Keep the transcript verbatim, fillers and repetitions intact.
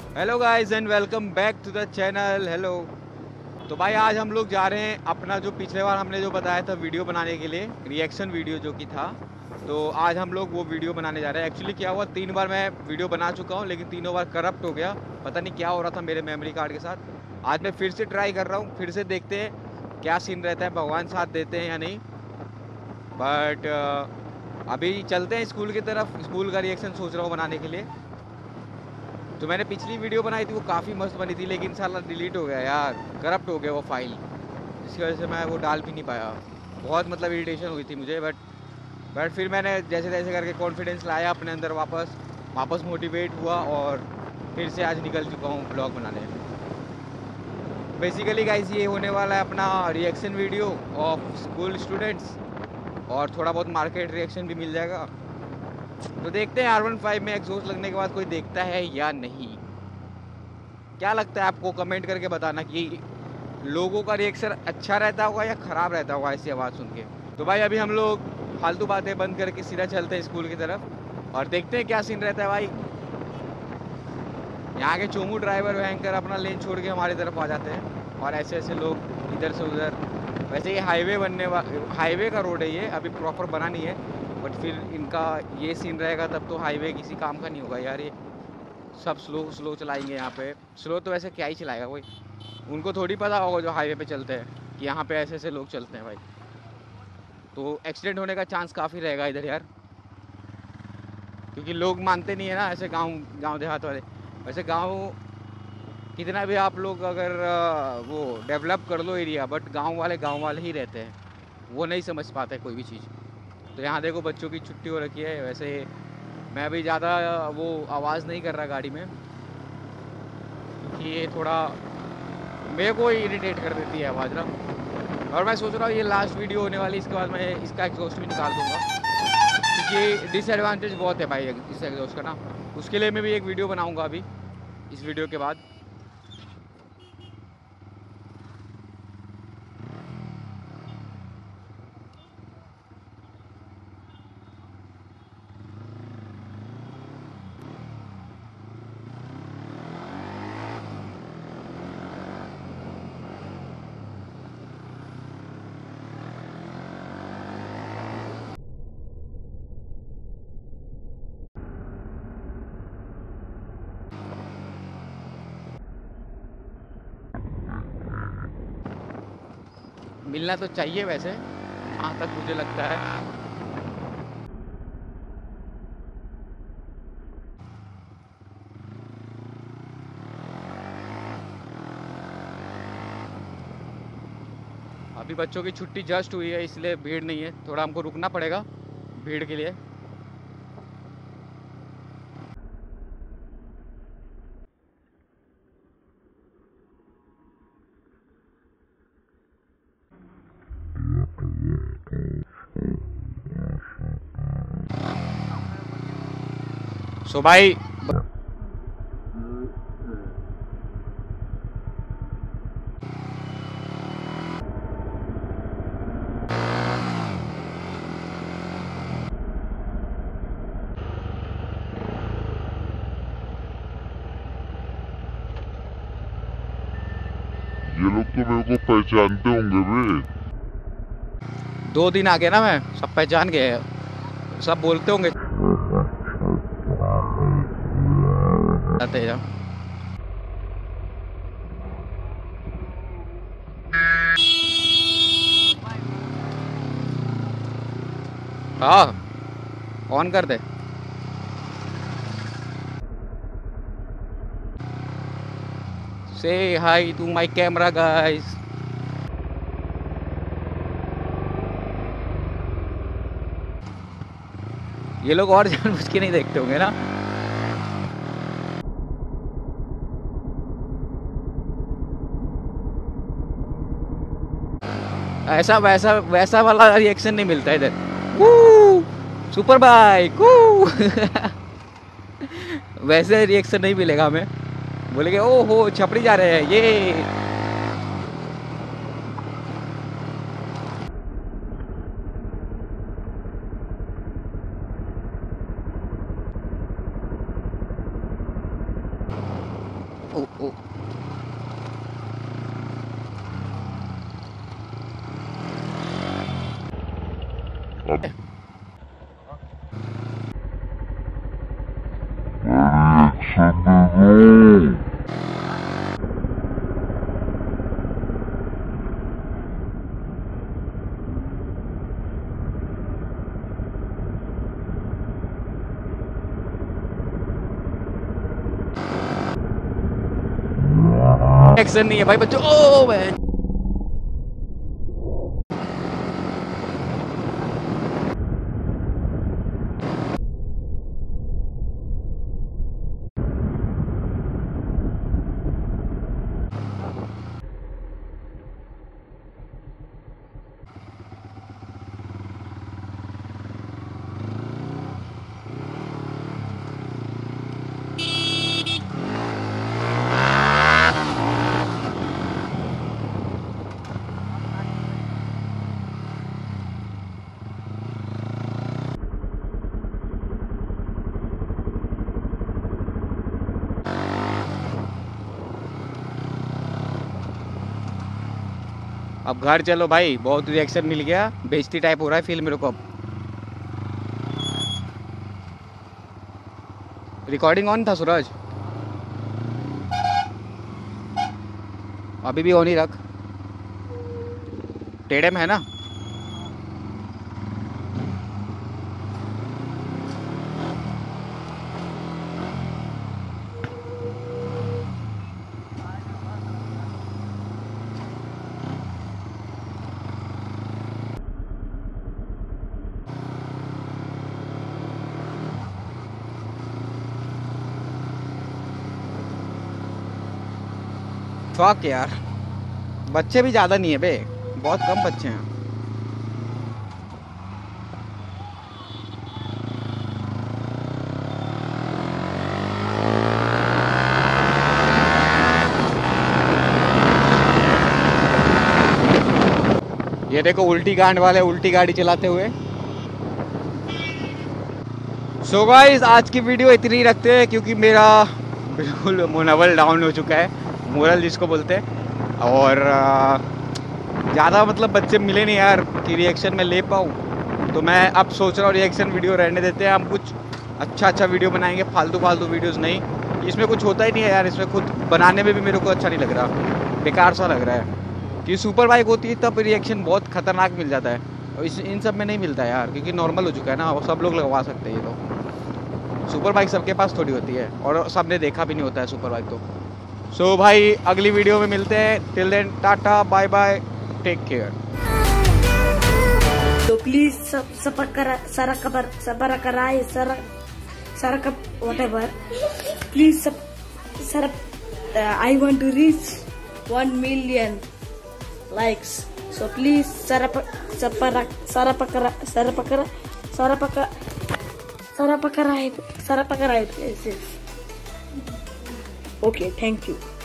Hello guys and welcome back to the channel. Hello. तो भाई आज हम लोग जा रहे हैं अपना जो पिछले बार हमने जो बताया था वीडियो बनाने के लिए, रिएक्शन वीडियो जो कि था। तो आज हम लोग वो वीडियो बनाने जा रहे हैं। एक्चुअली क्या हुआ, तीन बार मैं वीडियो बना चुका हूँ लेकिन तीनों बार करप्ट हो गया। पता नहीं क्या हो रहा था मेरे मेमोरी कार्ड के साथ। आज मैं फिर से ट्राई कर रहा हूँ, फिर से देखते हैं क्या सीन रहता है, भगवान साथ देते हैं या नहीं। बट अभी चलते हैं स्कूल की तरफ। स्कूल का रिएक्शन सोच रहा हूँ बनाने के लिए। जो मैंने पिछली वीडियो बनाई थी वो काफ़ी मस्त बनी थी लेकिन साला डिलीट हो गया यार, करप्ट हो गया वो फाइल, जिसकी वजह से मैं वो डाल भी नहीं पाया। बहुत मतलब इरिटेशन हुई थी मुझे। बट बट फिर मैंने जैसे तैसे करके कॉन्फिडेंस लाया अपने अंदर, वापस वापस मोटिवेट हुआ और फिर से आज निकल चुका हूँ ब्लॉग बनाने। बेसिकली गाइस ये होने वाला है अपना reaction video of school students, और थोड़ा बहुत मार्केट रिएक्शन भी मिल जाएगा। तो देखते हैं आर वन फाइव में एग्जॉस्ट लगने के बाद कोई देखता है या नहीं। क्या लगता है आपको, कमेंट करके बताना कि लोगों का रिएक्शन अच्छा रहता होगा या ख़राब रहता होगा ऐसी आवाज़ सुन के। तो भाई अभी हम लोग फालतू बातें बंद करके सीधा चलते हैं स्कूल की तरफ और देखते हैं क्या सीन रहता है भाई। यहाँ के चोमू ड्राइवर भयंकर अपना लेन छोड़ के हमारी तरफ आ जाते हैं और ऐसे ऐसे लोग इधर से उधर। वैसे ये हाईवे बनने वा हाईवे का रोड है, ये अभी प्रॉपर बना नहीं है। बट फिर इनका ये सीन रहेगा तब तो हाईवे किसी काम का नहीं होगा यार। ये सब स्लो स्लो चलाएंगे यहाँ पे। स्लो तो वैसे क्या ही चलाएगा कोई, उनको थोड़ी पता होगा जो हाईवे पे चलते हैं कि यहाँ पे ऐसे ऐसे लोग चलते हैं भाई। तो एक्सीडेंट होने का चांस काफ़ी रहेगा इधर यार, क्योंकि लोग मानते नहीं है ना ऐसे गांव गांव देहात वाले। वैसे गांव कितना भी आप लोग अगर वो डेवलप कर लो एरिया, बट गांव वाले गांव वाले ही रहते हैं, वो नहीं समझ पाते कोई भी चीज़। तो यहाँ देखो बच्चों की छुट्टी हो रखी है। वैसे मैं अभी ज़्यादा वो आवाज़ नहीं कर रहा गाड़ी में, क्योंकि ये थोड़ा मेरे को इरिटेट कर देती है आवाज़ ना। और मैं सोच रहा हूँ ये लास्ट वीडियो होने वाली, इसके बाद मैं इसका एग्जॉस्ट भी निकाल दूँगा, क्योंकि डिसएडवांटेज बहुत है भाई इस एग्जॉस्ट का ना। उसके लिए मैं भी एक वीडियो बनाऊँगा अभी इस वीडियो के बाद। मिलना तो चाहिए वैसे, जहाँ तक मुझे लगता है। अभी बच्चों की छुट्टी जस्ट हुई है इसलिए भीड़ नहीं है, थोड़ा हमको रुकना पड़ेगा भीड़ के लिए। सो भाई ये लोग तो मेरे को पहचानते होंगे बे। दो दिन आ गया ना, मैं सब पहचान गए, सब बोलते होंगे आते हैं। हाँ ऑन कर दे। से hi to my camera guys. ये लोग और जानबूझ के नहीं देखते होंगे ना। ऐसा वैसा वैसा वाला रिएक्शन नहीं मिलता इधर। वू सुपर बाइक वू वैसे रिएक्शन नहीं मिलेगा हमें। बोलेंगे ओ हो छपड़ी जा रहे हैं ये। ओ ओ अब रिएक्शन दे दो। एक्शन नहीं है भाई बच्चों। ओ मैं अब घर चलो भाई, बहुत रिएक्शन मिल गया, बेइज्जती टाइप हो रहा है फील मेरे को। अब रिकॉर्डिंग ऑन था सूरज, अभी भी ऑन ही रख, टेढ़े में है ना। फक यार, बच्चे भी ज़्यादा नहीं है बे, बहुत कम बच्चे हैं। ये देखो उल्टी गांड वाले उल्टी गाड़ी चलाते हुए। सो गाइस आज की वीडियो इतनी ही रखते हैं, क्योंकि मेरा बिल्कुल मनोबल डाउन हो चुका है, मोरल जिसको बोलते हैं। और ज़्यादा मतलब बच्चे मिले नहीं यार कि रिएक्शन में ले पाऊँ, तो मैं अब सोच रहा हूँ रिएक्शन वीडियो रहने देते हैं, हम कुछ अच्छा अच्छा वीडियो बनाएंगे, फालतू फालतू वीडियोस नहीं। इसमें कुछ होता ही नहीं है यार, इसमें खुद बनाने में भी मेरे को अच्छा नहीं लग रहा, बेकार सा लग रहा है। कि सुपर बाइक होती है तब रिएक्शन बहुत खतरनाक मिल जाता है, और इस इन सब में नहीं मिलता है यार, क्योंकि नॉर्मल हो चुका है ना, वो सब लोग लगवा सकते हैं। ये तो सुपर बाइक सबके पास थोड़ी होती है, और सबने देखा भी नहीं होता है सुपर बाइक तो। सो so, भाई अगली वीडियो में मिलते हैं, till then tata bye bye, take care. तो प्लीज सब सब करा सारा कबर सबर कराए सारा सारा कब व्हाटएवर प्लीज सब सारा I want to reach one million likes, so please सारा सारा सारा पकड़ा सारा पकड़ा सारा पकड़ा सारा पकड़ा है सारा पकड़ा है प्लीज। Okay, thank you.